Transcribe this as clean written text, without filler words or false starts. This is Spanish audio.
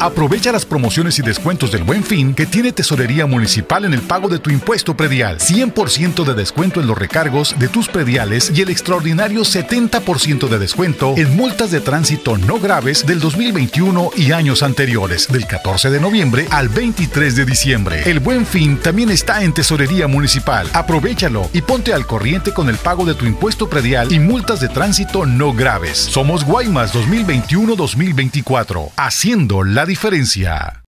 Aprovecha las promociones y descuentos del Buen Fin que tiene Tesorería Municipal en el pago de tu impuesto predial. 100% de descuento en los recargos de tus prediales y el extraordinario 70% de descuento en multas de tránsito no graves del 2021 y años anteriores, del 14 de noviembre al 23 de diciembre. El Buen Fin también está en Tesorería Municipal. Aprovéchalo y ponte al corriente con el pago de tu impuesto predial y multas de tránsito no graves. Somos Guaymas 2021-2024, haciendo la diferencia.